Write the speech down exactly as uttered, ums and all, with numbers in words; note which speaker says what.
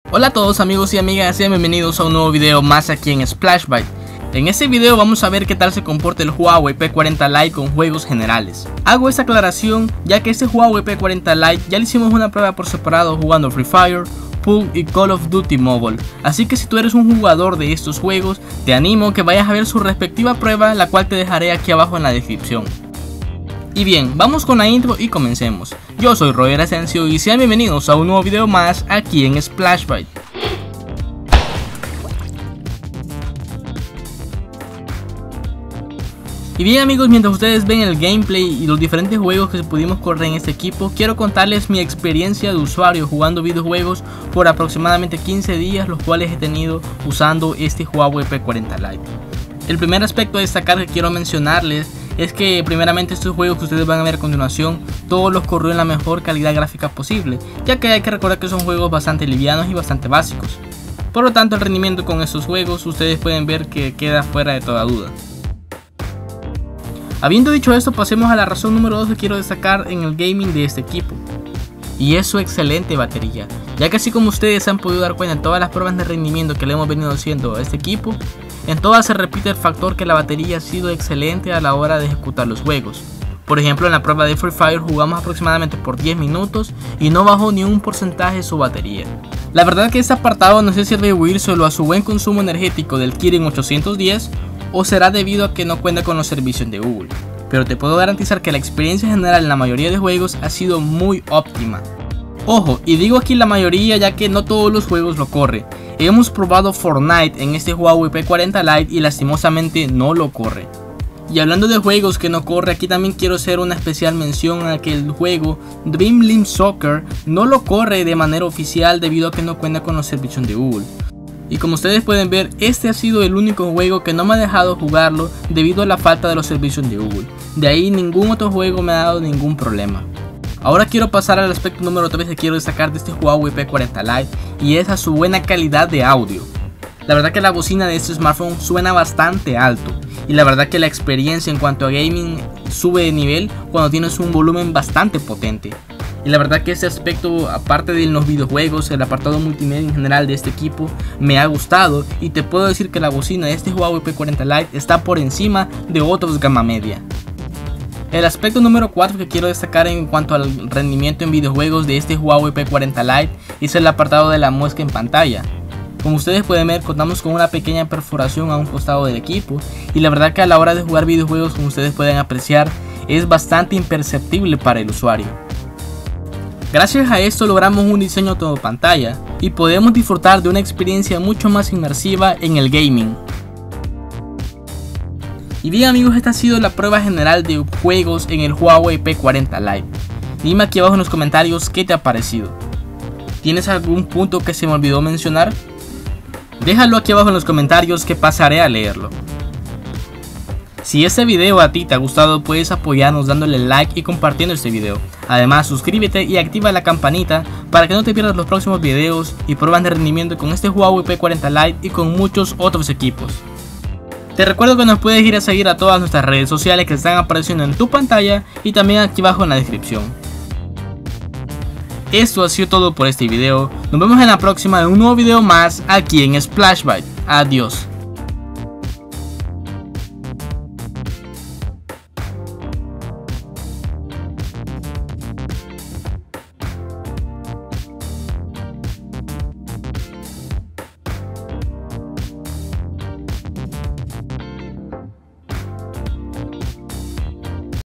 Speaker 1: Hola a todos amigos y amigas, sean bienvenidos a un nuevo video más aquí en Splashbyte. En este video vamos a ver qué tal se comporta el Huawei P cuarenta Lite con juegos generales. Hago esta aclaración ya que este Huawei P cuarenta Lite ya le hicimos una prueba por separado jugando Free Fire, Pool y Call of Duty Mobile. Así que si tú eres un jugador de estos juegos, te animo que vayas a ver su respectiva prueba, la cual te dejaré aquí abajo en la descripción. Y bien, vamos con la intro y comencemos. Yo soy Roger Asensio y sean bienvenidos a un nuevo video más aquí en Splashbyte. Y bien amigos, mientras ustedes ven el gameplay y los diferentes juegos que pudimos correr en este equipo, quiero contarles mi experiencia de usuario jugando videojuegos por aproximadamente quince días, los cuales he tenido usando este Huawei P cuarenta Lite. El primer aspecto a destacar que quiero mencionarles es que primeramente estos juegos que ustedes van a ver a continuación, todos los corrió en la mejor calidad gráfica posible, ya que hay que recordar que son juegos bastante livianos y bastante básicos. Por lo tanto, el rendimiento con estos juegos ustedes pueden ver que queda fuera de toda duda. Habiendo dicho esto, pasemos a la razón número dos que quiero destacar en el gaming de este equipo, y es su excelente batería, ya que así como ustedes se han podido dar cuenta en todas las pruebas de rendimiento que le hemos venido haciendo a este equipo, en todas se repite el factor que la batería ha sido excelente a la hora de ejecutar los juegos. Por ejemplo, en la prueba de Free Fire jugamos aproximadamente por diez minutos y no bajó ni un porcentaje su batería. La verdad que este apartado no sé si atribuir solo a su buen consumo energético del Kirin ochocientos diez o será debido a que no cuenta con los servicios de Google, pero te puedo garantizar que la experiencia general en la mayoría de juegos ha sido muy óptima. Ojo, y digo aquí la mayoría ya que no todos los juegos lo corre. Hemos probado Fortnite en este Huawei P cuarenta Lite y lastimosamente no lo corre. Y hablando de juegos que no corre, aquí también quiero hacer una especial mención a que el juego Dream Team Soccer no lo corre de manera oficial debido a que no cuenta con los servicios de Google. Y como ustedes pueden ver, este ha sido el único juego que no me ha dejado jugarlo debido a la falta de los servicios de Google. De ahí ningún otro juego me ha dado ningún problema. Ahora quiero pasar al aspecto número tres que quiero destacar de este Huawei P cuarenta Lite, y es a su buena calidad de audio. La verdad que la bocina de este smartphone suena bastante alto, y la verdad que la experiencia en cuanto a gaming sube de nivel cuando tienes un volumen bastante potente. Y la verdad que este aspecto, aparte de los videojuegos, el apartado multimedia en general de este equipo me ha gustado, y te puedo decir que la bocina de este Huawei P cuarenta Lite está por encima de otros gama media. El aspecto número cuatro que quiero destacar en cuanto al rendimiento en videojuegos de este Huawei P cuarenta Lite es el apartado de la muesca en pantalla. Como ustedes pueden ver, contamos con una pequeña perforación a un costado del equipo, y la verdad que a la hora de jugar videojuegos, como ustedes pueden apreciar, es bastante imperceptible para el usuario. Gracias a esto logramos un diseño todo pantalla y podemos disfrutar de una experiencia mucho más inmersiva en el gaming. Y bien amigos, esta ha sido la prueba general de juegos en el Huawei P cuarenta Lite. Dime aquí abajo en los comentarios qué te ha parecido. ¿Tienes algún punto que se me olvidó mencionar? Déjalo aquí abajo en los comentarios que pasaré a leerlo. Si este video a ti te ha gustado, puedes apoyarnos dándole like y compartiendo este video. Además, suscríbete y activa la campanita para que no te pierdas los próximos videos y pruebas de rendimiento con este Huawei P cuarenta Lite y con muchos otros equipos. Te recuerdo que nos puedes ir a seguir a todas nuestras redes sociales que están apareciendo en tu pantalla y también aquí abajo en la descripción. Esto ha sido todo por este video. Nos vemos en la próxima en un nuevo video más aquí en Splashbyte. Adiós.